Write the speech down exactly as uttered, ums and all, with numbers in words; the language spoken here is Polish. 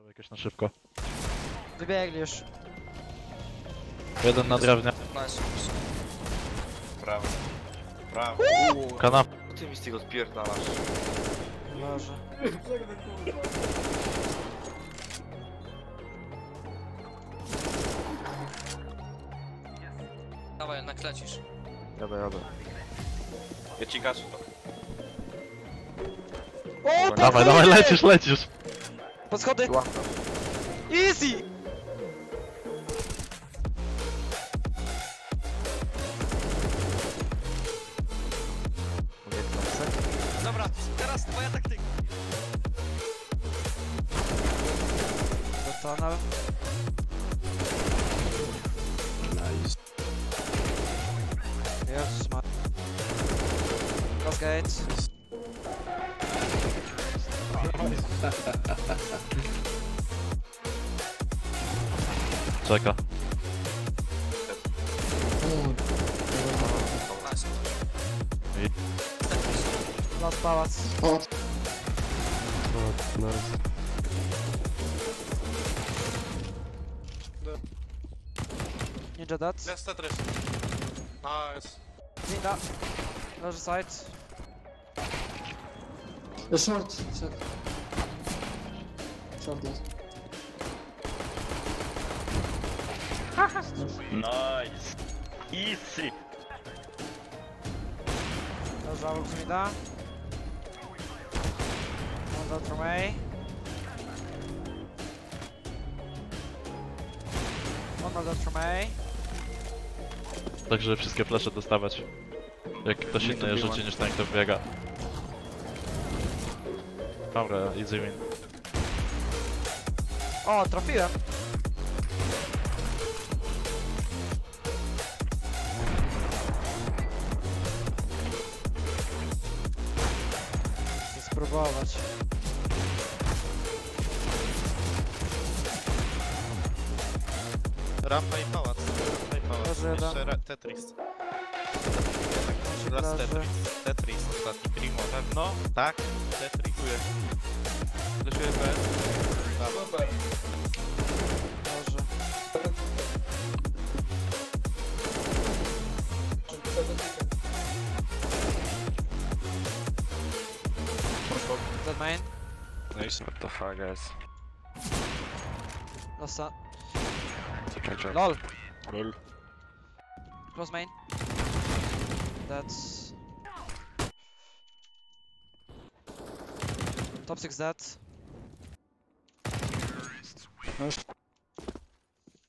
To jakoś na szybko. Wybiegli już. Jeden na drewnie. Nice. Prawo. Prawo. Kanap. Ty mi z tego odpierdalasz. Boże. Dawaj, jednak lecisz. Jadę, jadę. Ja ci gaszę to. O, Dawaj, dawaj, lecisz, lecisz! pod schody! Łapka. Easy! Dobra, teraz twoja taktyka. Do tunnel. Nice. Jezus ma... Cross gate. Czeka. Nice. Last pałac. Hot. Hot, nice. Ninja dead. Jest Tetris. Nice. Ninja. Leży side. A short, short. Short last. Nice. Easy. Leży obok z mida. One dead from A. One dead from A. Tak, żeby wszystkie flesze dostawać. Jak ktoś inny je rzuci niż ten, kto biega. Dobra, easy win. O, trafiłem! Chcę spróbować. Rampa i pałac. Rampa i pałac. Leży jeden. Jeszcze Tetris. Leży. Last Tetris. Tetris ostatni. Primo. Pewno? Tak? Tetris. Leszuję bez. Super. Leży. Dead main. Nice. What the fuck, guys? Losa. Catch LOL. Lol. Close main. That's... Top six dead. Nice.